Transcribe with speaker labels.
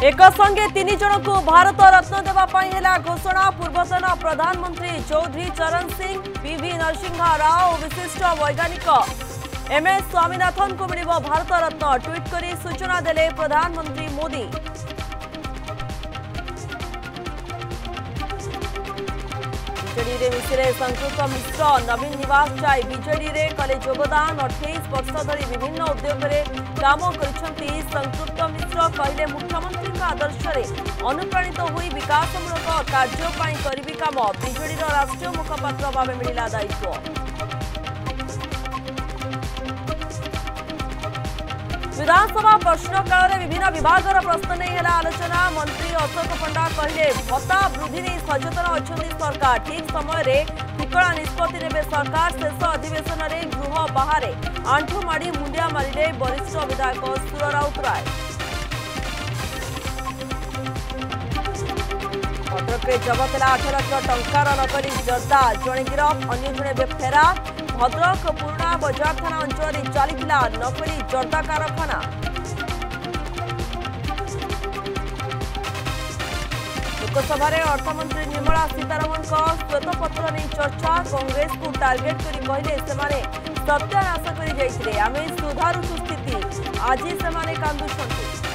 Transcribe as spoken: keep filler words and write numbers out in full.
Speaker 1: एक संगे तीन जन को भारत रत्न देवाई घोषणा। पूर्वतन प्रधानमंत्री चौधरी चरण सिंह, पीवी नरसिंहा राव और विशिष्ट वैज्ञानिक एम एस स्वामीनाथन को मिल भारत रत्न। ट्वीट कर सूचना देले प्रधानमंत्री मोदी। बीजेडी में मिसिले संस्कृत मिश्र। नवीन निवास जाई बीजेडी कले योगदान। अठाईस वर्ष धरी विभिन्न उद्योग में काम करिसेंती संस्कृत मिश्र। कहले मुख्यमंत्री आदर्श अनुप्राणित होई विकासमूलक कार्य करी काम। बीजेडी राष्ट्रीय मुखपात्र भाव मिला दायित्व। विधानसभा प्रश्नकाल विभिन्न विभाग प्रश्न नहीं है आलोचना। मंत्री अशोक पंडा कहले भत्ता वृद्धि नहीं सचेतन अच्छा सरकार। ठीक समय ठिकड़ा निष्पत्ति नेबे सरकार। शेष अधिवेशन में गृह बाहर आंठू माड़ी मुंडिया मारिले वरिष्ठ विधायक सुर राउतराय। भद्रक जबत है आठ लाख टंकार नकली जर्दा। जड़े गिरफ अन्य जड़े फेरार। भद्रक पुराणा बजार थाना अंचल चली नकली जर्दा कारखाना। लोकसभा अर्थमंत्री निर्मला सीतारमण श्वेतपत्र नहीं चर्चा। कांग्रेस को टार्गेट कर कहले सत्यानाश कर आमे सुधारुछु स्थिति। आज से कांदुछंती।